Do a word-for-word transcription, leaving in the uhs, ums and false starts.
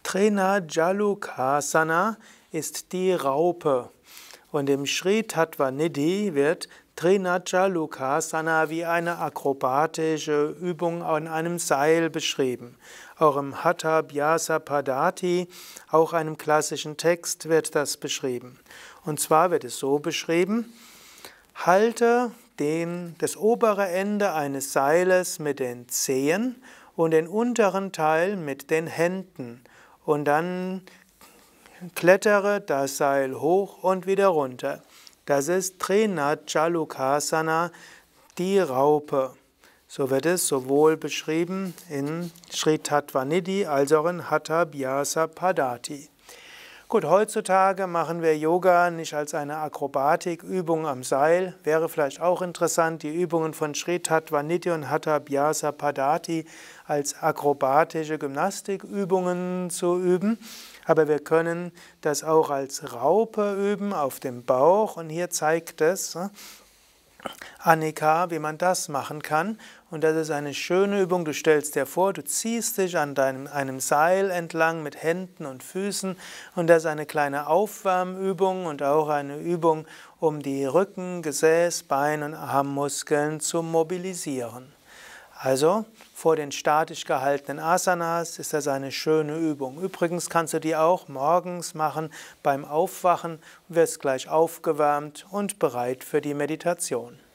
Trinajalukasana ist die Raupe. Und im Sri Tattva Nidhi wird Trinajalukasana wie eine akrobatische Übung an einem Seil beschrieben. Auch im Hatha Abhyasa Padati, auch einem klassischen Text, wird das beschrieben. Und zwar wird es so beschrieben: Halte den, das obere Ende eines Seiles mit den Zehen und den unteren Teil mit den Händen. Und dann klettere das Seil hoch und wieder runter. Das ist Trinajalukasana, die Raupe. So wird es sowohl beschrieben in Sri Tattva Nidhi als auch in Hatha Abhyasa Padati. Gut, heutzutage machen wir Yoga nicht als eine Akrobatikübung am Seil. Wäre vielleicht auch interessant, die Übungen von Sri Tattva Nidhi und Hatha Abhyasa Padati als akrobatische Gymnastikübungen zu üben. Aber wir können das auch als Raupe üben auf dem Bauch. Und hier zeigt es Annika, wie man das machen kann. Und das ist eine schöne Übung. Du stellst dir vor, du ziehst dich an deinem, einem Seil entlang mit Händen und Füßen. Und das ist eine kleine Aufwärmübung und auch eine Übung, um die Rücken-, Gesäß-, Bein- und Armmuskeln zu mobilisieren. Also, vor den statisch gehaltenen Asanas ist das eine schöne Übung. Übrigens kannst du die auch morgens machen beim Aufwachen, wirst gleich aufgewärmt und bereit für die Meditation.